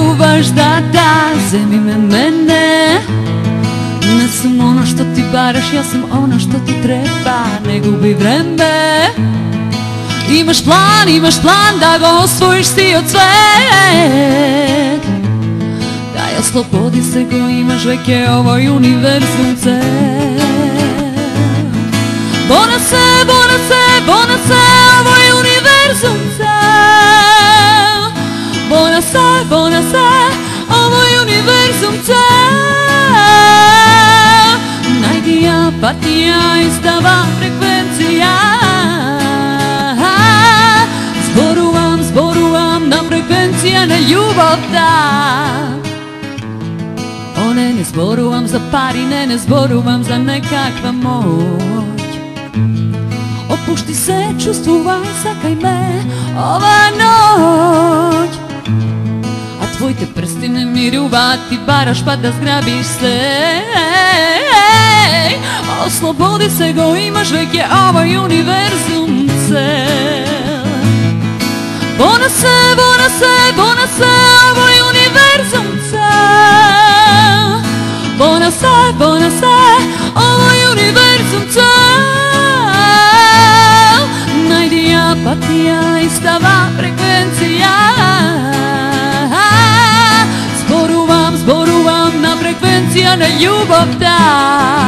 ljubaš da zemi me mene. Ne sam ono što ti baraš, ja sam ono što ti treba, ne gubi vreme. Imaš plan da ga osvojiš ti od svet. Daj oslobodi se go, imaš veke ovoj univerzum cel. Bona se, ovoj univerzum cel. Bona se, ovoj univerzum cel. Najdi apatija, istava frekvencija. Zboruvam na frekvencija, na ljubav da. One ne zboruvam za parine, ne zboruvam za nekakva moć. Opušti se, čustvuvaj, sakaj me ova noć. A tvoj te prsti ne miruva, ti baraš pa da zgrabiš se. Oslobodi se go, imaš veke ovaj univerzum cel. Bona se, ovoj univerzum cel. Bona se, ovoj univerzum cel. Najdi apatija, istava frekvencija. Zboruvam na frekvencija, na ljubav da.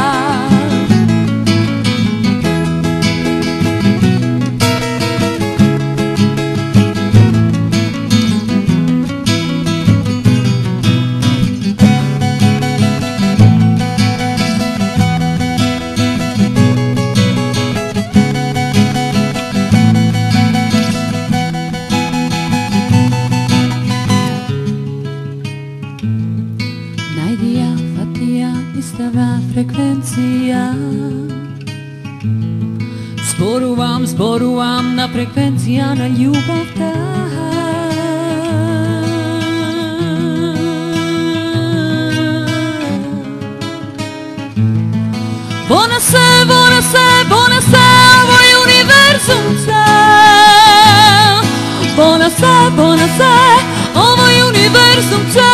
Frekvencija. Zboruvam na frekvencija, na ljubav da. Bona se, ovoj univerzum cel. Bona se, ovoj univerzum cel.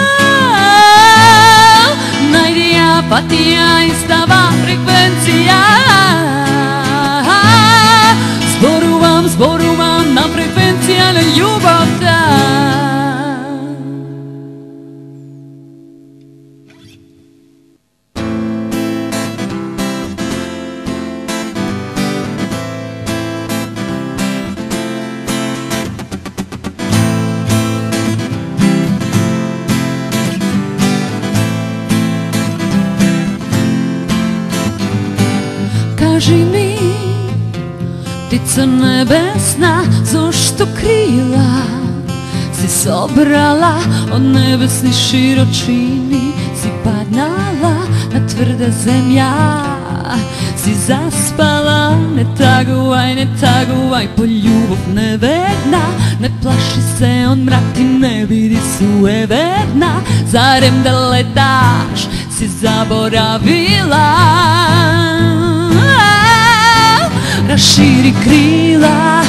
Najdi apatija, istava frekvencija. Zboruvam na frekvencija, na ljubav da. Kaži mi, ptica nebesna, zašto krila si sobrala od nebesnih širočini, si padnala na tvrda zemlja, si zaspala. Ne taguvaj, poljubav nevedna, ne plaši se on mrak, ti ne vidi sujeverna. Zarem da letaš si zaboravila, raširi krila,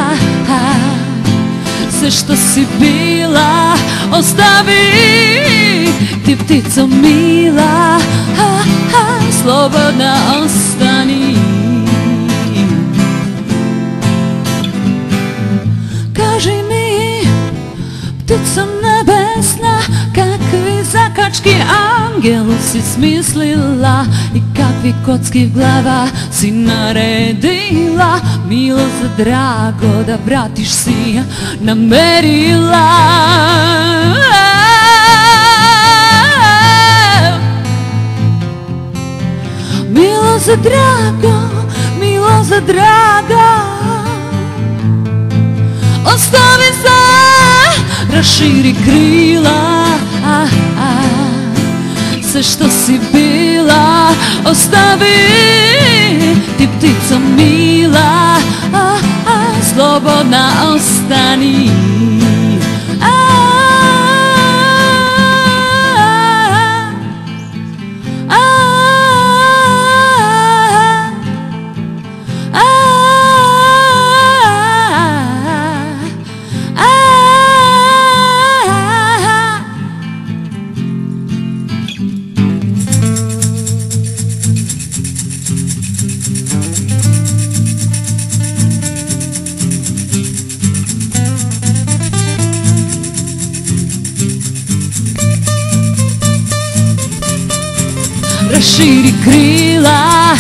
sve što si bila ostavi, ti ptico mila, slobodna ostani. Kaži mi, ptico nebesna, kakvi zakački angelu si smislila i kakvi kocki glava si naredila. Milo za drago da vratiš si namerila. Milo za drago, ostavi se, raširi krila, sve što si bila ostavi, ti ptico mila, slobodna ostani. raširi krila,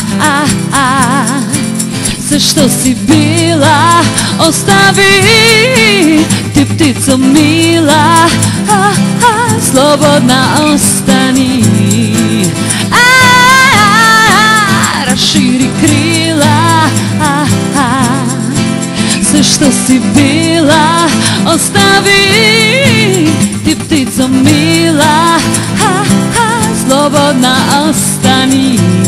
sve što si bila ostavi, ti ptico mila, slobodna ostani. Raširi krila, sve što si bila ostavi, ti ptico mila, slobodna ostani.